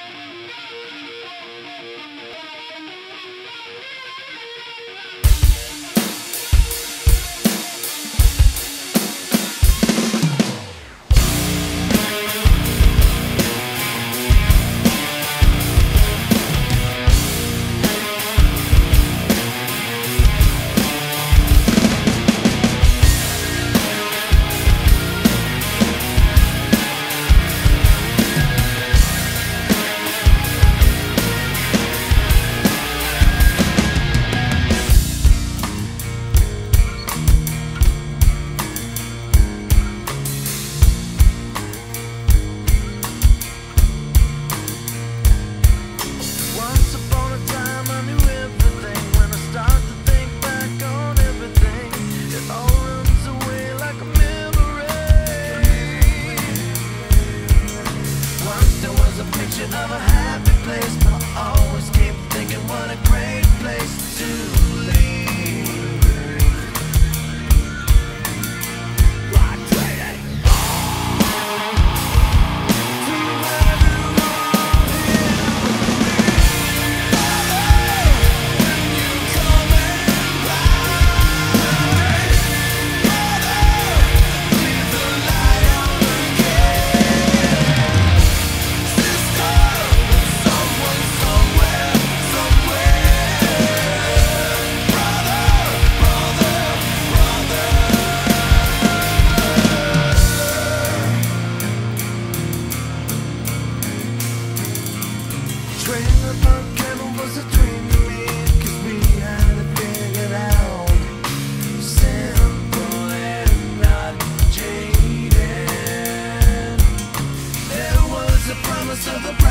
Of a happy place, but I always keep thinking what a great place to leave. I trade it all to everyone here with me. When you coming back, leave the light on again. Someone somewhere, brother, brother. Trading up on cable was a dream to me, 'cause we had it figured out. Simple and not jaded. There was a promise of a